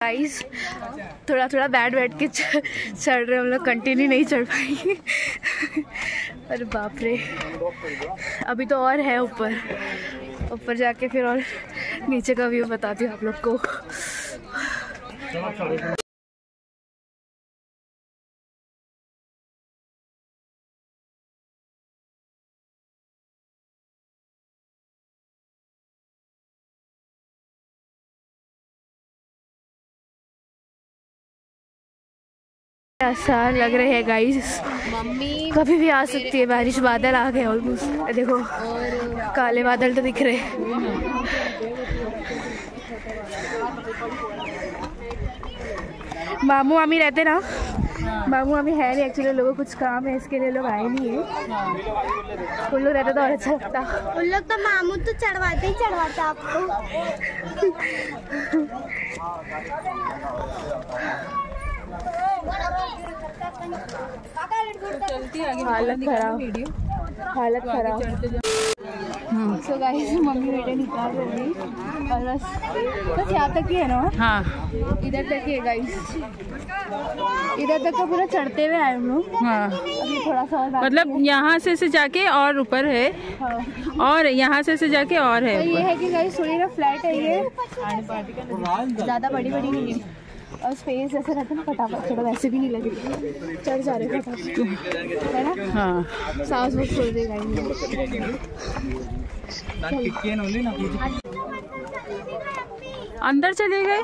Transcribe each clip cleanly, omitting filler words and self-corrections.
Guys थोड़ा बैठ के चढ़ रहे हम लोग, कंटिन्यू नहीं चढ़ पाएंगे। अरे बाप रे, अभी तो और है ऊपर जाके फिर और नीचे का व्यू बताती हूँ आप लोग को। आसान लग रहे हैं गाइस, मम्मी कभी भी आ सकती है बारिश। बादल आ गए ऑलमोस्ट, देखो काले बादल तो दिख रहे। मामू मामी रहते ना, मामू मामी है नहीं एक्चुअली, लोगों को कुछ काम है इसके लिए लोग आए नहीं है। उन लोग रहते तो और अच्छा लगता। उन लोग तो मामू तो चढ़वाते ही चढ़वाता आपको। हालत खराब। सो गाइस मम्मी बेटे निकाल रही और बस यहाँ तक ही है ना। हाँ इधर तक ही है गाइस, इधर तक का पूरा चढ़ते हुए आए हम लोग। हाँ अभी थोड़ा सा और मतलब यहाँ से जाके और ऊपर है। हाँ। और यहाँ से जाके और है। तो ये है कि गाइस थोड़ी ना फ्लैट है ये, ज़्यादा बड़ी नहीं है और स्पेस ऐसा रहता है ना, फटाफट चढ़ो, वैसे भी नहीं लगे, चढ़ जा रहे फटाफट है ना। हाँ सांस वो छोड़ देगा। अंदर चले गए।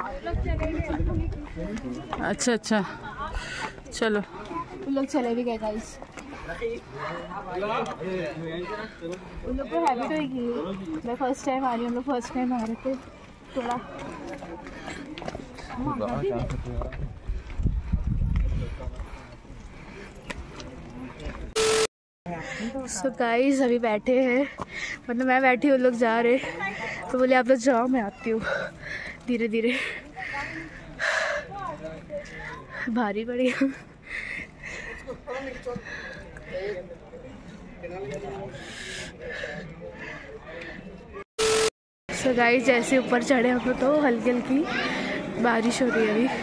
अच्छा चलो, उन लोग चले भी गए गाइस। उन लोग को हैबिट होगी, मैं फर्स्ट टाइम आ रही हूँ, हम लोग फर्स्ट टाइम आ रहे थे थोड़ा। सो गाइस अभी बैठे हैं, मतलब मैं बैठी हूँ, लोग जा रहे, तो बोले आप लोग जाओ मैं आती हूँ धीरे धीरे। भारी पड़ी। सो गाइस जैसे ऊपर चढ़े हम लोग तो हल्की बारिश हो रही है अभी।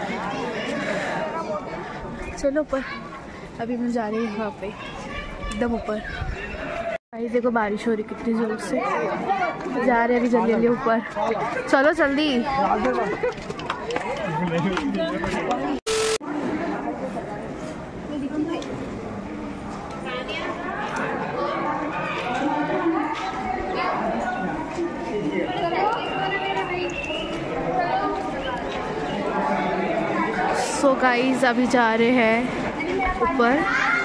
चलो ऊपर, अभी मैं जा रही हूँ वहाँ पे एकदम ऊपर। गाइस देखो बारिश हो रही कितनी जोर से, जा रहे हैं अभी जल्दी ऊपर। चलो जल्दी। सो गाइस अभी जा रहे हैं ऊपर,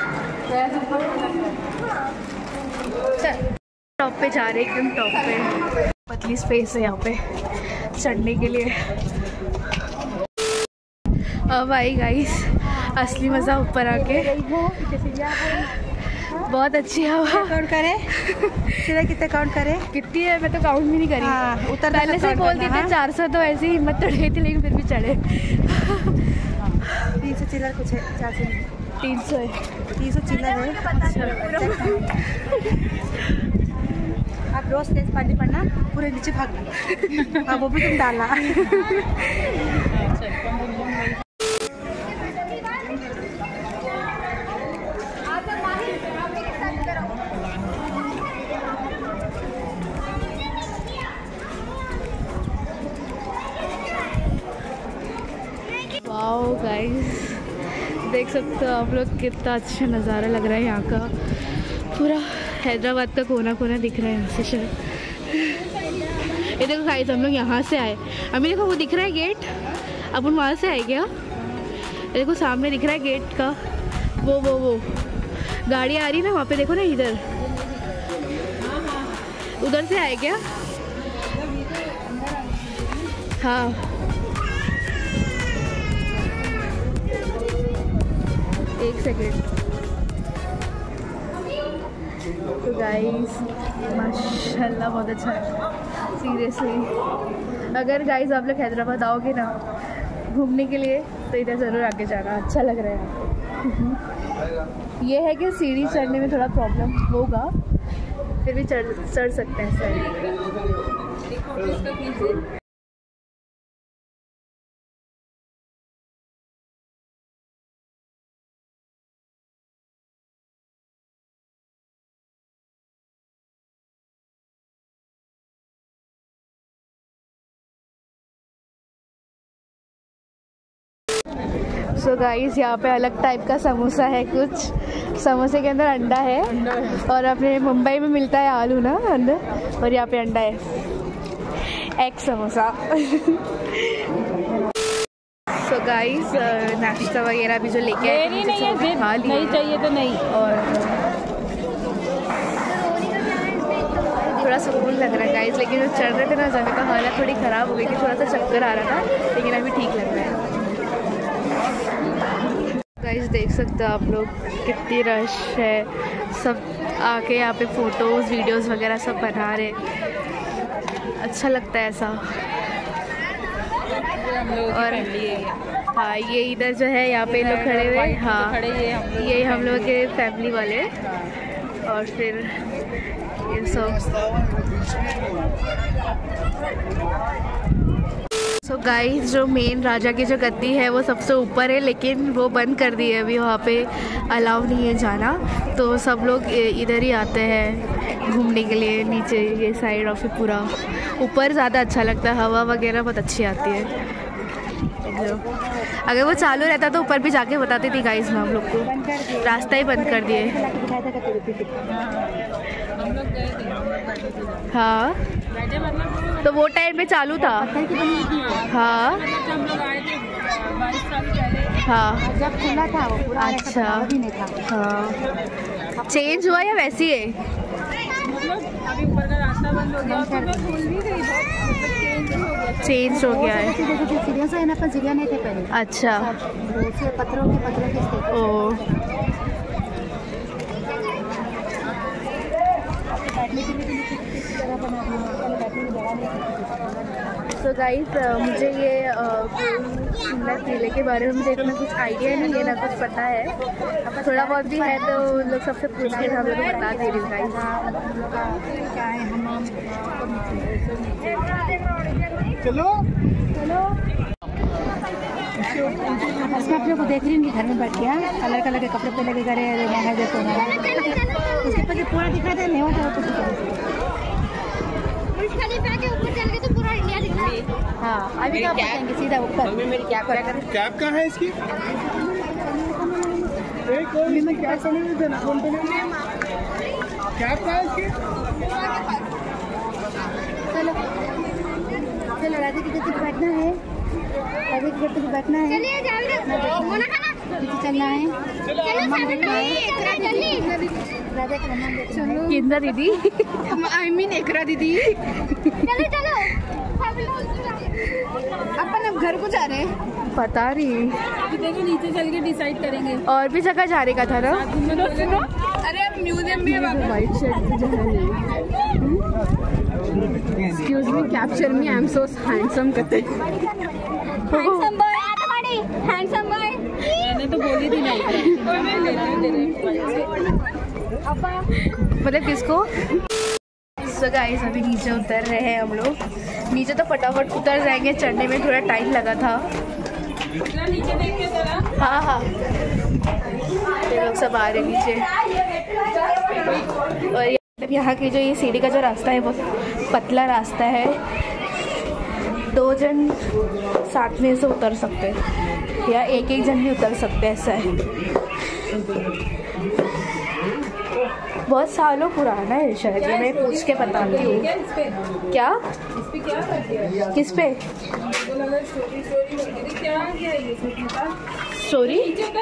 टॉप पे जा रहे हैं, एकदम टॉप पे। पतली स्पेस है यहाँ पे चढ़ने के लिए। अब आई गाइस असली मज़ा ऊपर आके, बहुत अच्छी हवा। काउंट करे कितने काउंट करे, कितनी है मैं तो काउंट भी नहीं करी। उतर पहले से बोल देते 400, तो ऐसी हिम्मत तो रही थी लेकिन फिर भी चढ़े। 300 चिल्लर कुछ है, 400 300 है, 300 चिल्लर है। आप रोज तेज पानी पड़ना, पूरे नीचे भागना। हाँ वो भी तुम डालना। वाओ गाइस देख सकते हो आप लोग कितना अच्छा नज़ारा लग रहा है यहाँ का। पूरा हैदराबाद का कोना कोना दिख रहा है यहाँ से शायद। ये देखो गाइस हम लोग यहाँ से आए, अभी देखो वो दिख रहा है गेट, अपन वहाँ से आए क्या? देखो सामने दिख रहा है गेट का वो गाड़ी आ रही ना वहाँ पे, देखो ना इधर, उधर से आए क्या? हाँ एक सेकेंड। तो गाइस माशाल्लाह बहुत अच्छा है सीरियसली। अगर गाइस आप लोग हैदराबाद आओगे ना घूमने के लिए तो इधर ज़रूर आके जाना, अच्छा लग रहा है। ये है कि सीढ़ी चढ़ने में थोड़ा प्रॉब्लम होगा, फिर भी चढ़ सकते हैं सर। सो गाइस यहाँ पे अलग टाइप का समोसा है कुछ। समोसे के अंदर अंडा है और अपने मुंबई में मिलता है आलू ना अंदर, और यहाँ पे अंडा है। एग समोसा। सो गाइस नाश्ता वगैरह भी जो लेके आए थे नहीं चाहिए तो नहीं, और थोड़ा सुकून लग रहा है गाइस। लेकिन जो चढ़ रहे थे ना जगह का हालत थोड़ी ख़राब हो गई थी, थोड़ा सा चक्कर आ रहा था, लेकिन अभी ठीक लग रहा है। गाइस देख सकते हो आप लोग कितनी रश है, सब आके यहाँ पे फ़ोटोज़ वीडियोज़ वगैरह सब बना रहे। अच्छा लगता है ऐसा। और हाँ ये इधर जो है यहाँ पे लोग खड़े हुए, हाँ ये हम लोग के फैमिली वाले, और फिर ये सब। सो गाइस जो मेन राजा की जो गद्दी है वो सबसे ऊपर है, लेकिन वो बंद कर दी है अभी, वहाँ पे अलाउ नहीं है जाना, तो सब लोग इधर ही आते हैं घूमने के लिए नीचे ये साइड, और फिर पूरा ऊपर ज़्यादा अच्छा लगता है, हवा वगैरह बहुत अच्छी आती है। अगर वो चालू रहता तो ऊपर भी जाके बताती थी गाइस मैं हम लोग को, रास्ता ही बंद कर दिए। हाँ तो वो टाइम में चालू था। हाँ हाँ जब खुला था वो पूरा। अच्छा हाँ चेंज हुआ या वैसी है? अभी ऊपर का रास्ता बंद हो गया, चेंज हो गया है। सीढ़ियों से पर सीढ़ियाँ नहीं थे पहले। अच्छा पत्थरों के ओ तो गाइस मुझे ये शिमला किले के बारे में मुझे इतना कुछ आइडिया नहीं है, ना कुछ पता है, थोड़ा बहुत भी है तो उन लोग सबसे पूछ के हम लोग बता दे रही हूँ गाइस। चलो चलो इसमें आप लोग को देख रही हूँ घर में बैठ गया, कलर कलर के कपड़े पहले के करे महंगा देखो ना, उसके पास पूरा दिखा दे नहीं होता कुछ। हाँ अभी क्या पहुंचेंगे सीधा ऊपर। मेरी कैब कहाँ है इसकी? कैब कहाँ है इसकी? चलो चलो राधे की गति पे बैठना है, राधे की गति पे बैठना है, चलना है। किंदा दीदी आई मीन एकरा दीदी। चलो चलो अपन अब घर को जा रहे हैं। पता नहीं, देखो नीचे चल के डिसाइड करेंगे। और भी जगह जाने का था ना। अरे अब म्यूजियम भी है। वाइट शर्ट जो है excuse me capture me I am so handsome करते। हैंडसम बॉय हैंडसम बॉय मैंने तो बोली थी नहीं। मतलब किसको? So guys अभी नीचे उतर रहे हैं हम लोग। नीचे तो फटाफट उतर जाएंगे, चढ़ने में थोड़ा टाइम लगा था। हाँ हाँ ये लोग सब आ रहे नीचे। और यहाँ की जो ये सीढ़ी का जो रास्ता है वो पतला रास्ता है, 2 जन साथ में से उतर सकते हैं या एक जन भी उतर सकते हैं, ऐसा है। बहुत सालों पुराना है शायद, ये मैं पूछ के बताती हूँ। क्या किस पे स्टोरी?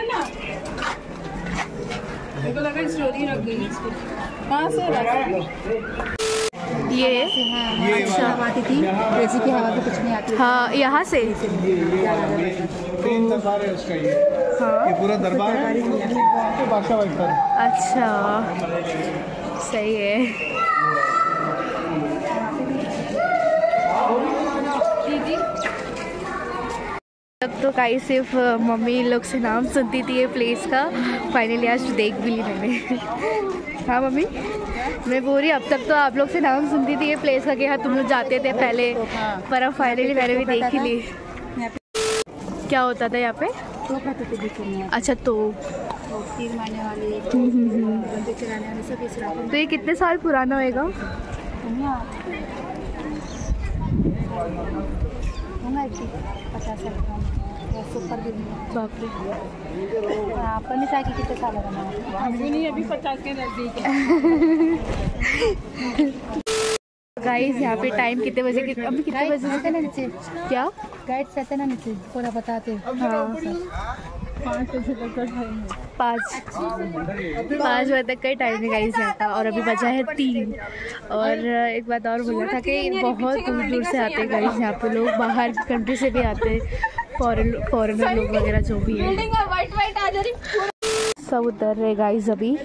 ये अच्छा आती थी वैसे की हवा तो कुछ नहीं आती। हाँ यहाँ से तीन दरबार है उसका ये। हाँ ये पूरा दरबार है तो बादशाह बैठता है। अच्छा सही है। तब तो काई सिर्फ मम्मी लोग से नाम सुनती थी ये प्लेस का, फाइनली आज देख भी ली मैंने। हाँ मम्मी मैं बोल रही अब तक तो आप लोग से नाम सुनती थी ये प्लेस का कि हाँ तुम लोग जाते थे पहले, पर अब फाइनली मैंने भी देख ही ली। क्या होता था यहाँ पे? अच्छा तो तीर मारने वाली चलाने वाले सब इस रात। तो ये कितने साल पुराना होएगा? होगा 50 साल पुराना। बाप रे, अपन ने साकी कितने साल लगा नहीं, अभी 50 के नजदीक है। गाइस यहाँ पे टाइम कितने बजे अभी कितने बजे से ना नीचे क्या गाइड रहते ना नीचे पूरा बताते। हाँ 5 बजे तक का टाइम है, 5 बजे तक का टाइम है गाइस यहाँ का। और अभी बजा है 3। और एक बात और बोलना था कि बहुत दूर दूर से आते हैं गाइस यहाँ पे लोग, बाहर कंट्री से भी आते हैं, फॉरेनर लोग वगैरह जो भी है। सब उतर रहे गाइस अभी।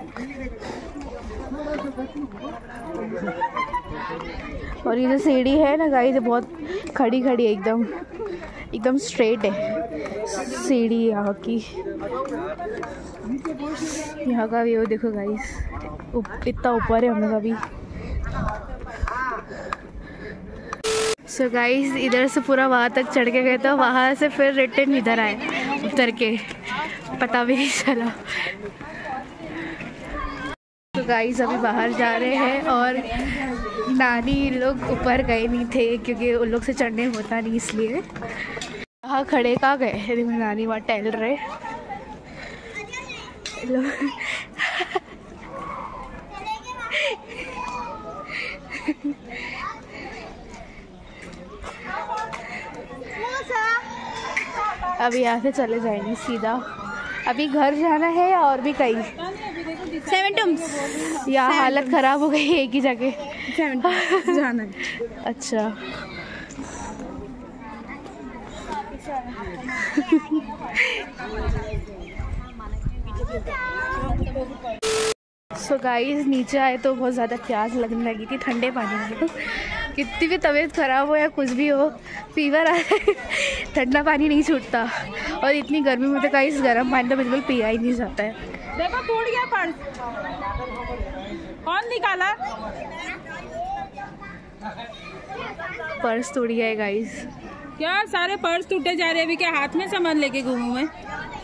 और ये जो सीढ़ी है ना गाइस, बहुत खड़ी खड़ी है, एकदम स्ट्रेट है सीढ़ी यहाँ की। यहाँ का व्यू देखो गाइस, इतना ऊपर है हम लोग अभी। सो गाइस इधर से पूरा वहाँ तक चढ़ के गए, तो वहाँ से फिर रिटर्न इधर आए उतर के, पता भी नहीं चला। तो गाइस अभी बाहर जा रहे हैं और नानी लोग ऊपर गए नहीं थे क्योंकि उन लोग से चढ़ने होता नहीं, इसलिए यहाँ खड़े कहाँ गए हैं। देखो नानी वहाँ टहल रहे अभी यहाँ से चले जाएंगे सीधा। अभी घर जाना है या और भी कहीं? 7 टूम्स। यहाँ हालत खराब हो गई है एक ही जगह 7 टूम्स जाना है। अच्छा सो गाइस नीचे आए तो बहुत ज़्यादा प्यास लगने लगी थी ठंडे पानी में। कितनी भी तबीयत ख़राब हो या कुछ भी हो, फीवर आ जाए, ठंडा पानी नहीं छूटता। और इतनी गर्मी में तो गाइस गर्म पानी तो बिल्कुल पिया ही नहीं जाता है। देखो टूट गया पर्स, कौन निकाला? पर्स टूट गया है गाइस। क्या सारे पर्स टूटे जा रहे हैं? अभी क्या हाथ में सामान लेके घूमूं मैं?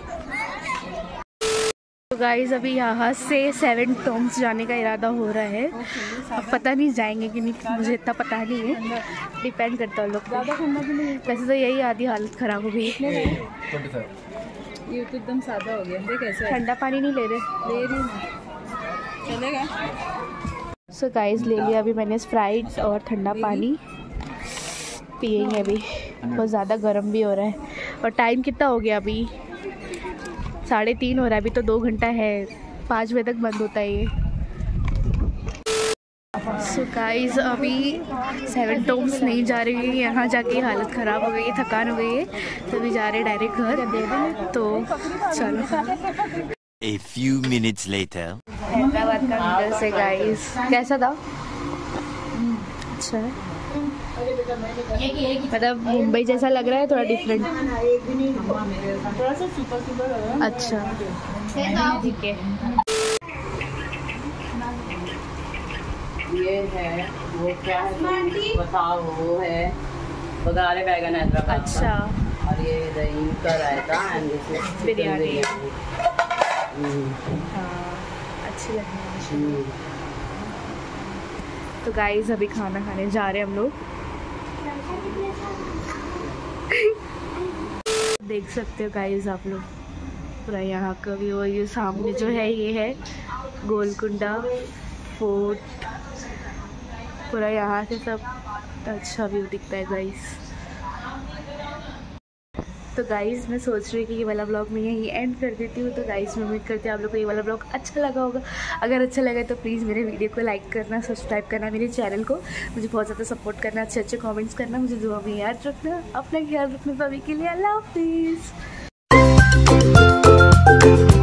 तो गाइस अभी यहाँ से 7 टूम्स जाने का इरादा हो रहा है। अब पता नहीं जाएंगे कि नहीं, मुझे इतना पता नहीं है, डिपेंड करता है लोग पे। वैसे तो यही आधी हालत ख़राब हो गई। ये तो एकदम सादा हो गया। देख कैसे ठंडा पानी नहीं ले रही चलेगा। सो गाइस ले लिया अभी मैंने स्प्राइट और ठंडा पानी पिएंगे अभी। बहुत ज़्यादा गर्म भी हो रहा है। और टाइम कितना हो गया अभी? 3:30 हो रहा है। अभी तो 2 घंटा है, 5 बजे तक बंद होता है ये। सो गाइस अभी 7 टूम्स नहीं जा रही है, यहाँ जाके हालत ख़राब हो गई है, थकान हो गई है, तो अभी जा रहे डायरेक्ट घर। तो चलो A few minutes later. Hyderabad का नूडल्स है गाइस, कैसा था? अच्छा है, मतलब मुंबई जैसा लग रहा है, थोड़ा डिफरेंट। अच्छा ठीक है। ये है वो क्या है बताओ, वो है बघारे बैगन हैदराबाद। अच्छा और ये दही का रायता एंड बिरयानी। हाँ अच्छी लग रही है। तो गाइस अभी खाना खाने जा रहे हैं हम लोग। देख सकते हो गाइस आप लोग पूरा यहाँ का व्यू। ये सामने जो है ये है गोलकुंडा फोर्ट, पूरा यहाँ से सब अच्छा व्यू दिखता है गाइस। तो गाइस मैं सोच रही हूँ कि ये वाला ब्लॉग मैं यहीं एंड कर देती हूँ। तो गाइस मैं उम्मीद करती हूँ आप लोग को ये वाला ब्लॉग अच्छा लगा होगा। अगर अच्छा लगा तो प्लीज़ मेरे वीडियो को लाइक करना, सब्सक्राइब करना मेरे चैनल को, मुझे बहुत ज़्यादा सपोर्ट करना, अच्छे अच्छे कमेंट्स करना, मुझे दुआ में याद रखना। अपना ख्याल रखना सभी के लिए। अल्लाह हाफिज़।